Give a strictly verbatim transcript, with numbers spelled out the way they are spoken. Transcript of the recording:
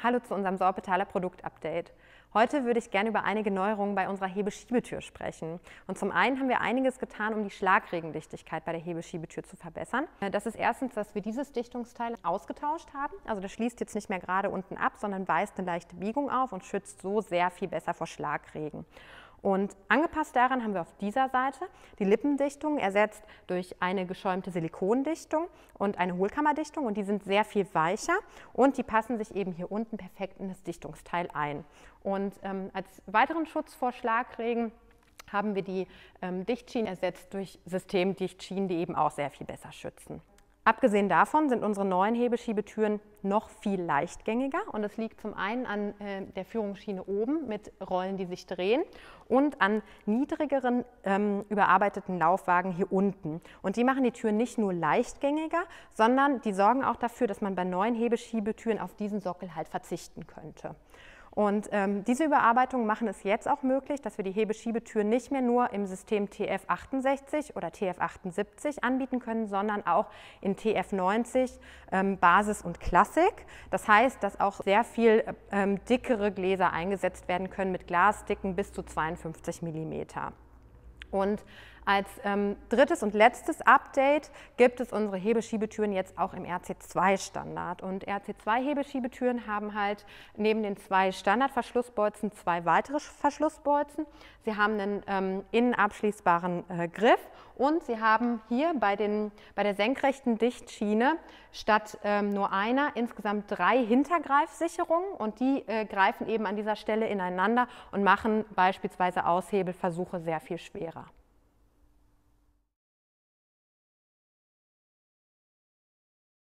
Hallo zu unserem Sorbetaler Produktupdate. Heute würde ich gerne über einige Neuerungen bei unserer Hebeschiebetür sprechen. Und zum einen haben wir einiges getan, um die Schlagregendichtigkeit bei der Hebeschiebetür zu verbessern. Das ist erstens, dass wir dieses Dichtungsteil ausgetauscht haben. Also das schließt jetzt nicht mehr gerade unten ab, sondern weist eine leichte Biegung auf und schützt so sehr viel besser vor Schlagregen. Und angepasst daran haben wir auf dieser Seite die Lippendichtung ersetzt durch eine geschäumte Silikondichtung und eine Hohlkammerdichtung, und die sind sehr viel weicher und die passen sich eben hier unten perfekt in das Dichtungsteil ein. Und ähm, als weiteren Schutz vor Schlagregen haben wir die ähm, Dichtschienen ersetzt durch Systemdichtschienen, die eben auch sehr viel besser schützen. Abgesehen davon sind unsere neuen Hebeschiebetüren noch viel leichtgängiger, und es liegt zum einen an äh, der Führungsschiene oben mit Rollen, die sich drehen, und an niedrigeren ähm, überarbeiteten Laufwagen hier unten. Und die machen die Türen nicht nur leichtgängiger, sondern die sorgen auch dafür, dass man bei neuen Hebeschiebetüren auf diesen Sockel halt verzichten könnte. Und ähm, diese Überarbeitungen machen es jetzt auch möglich, dass wir die Hebeschiebetüren nicht mehr nur im System T F achtundsechzig oder T F achtundsiebzig anbieten können, sondern auch in T F neunzig, ähm, Basis und Classic. Das heißt, dass auch sehr viel ähm, dickere Gläser eingesetzt werden können mit Glasdicken bis zu zweiundfünfzig Millimeter. Und als ähm, drittes und letztes Update gibt es unsere Hebeschiebetüren jetzt auch im R C zwei Standard. Und R C zwei Hebeschiebetüren haben halt neben den zwei Standardverschlussbolzen zwei weitere Verschlussbolzen. Sie haben einen ähm, innen abschließbaren äh, Griff, und sie haben hier bei, den, bei der senkrechten Dichtschiene statt ähm, nur einer insgesamt drei Hintergreifsicherungen, und die äh, greifen eben an dieser Stelle ineinander und machen beispielsweise Aushebelversuche sehr viel schwerer.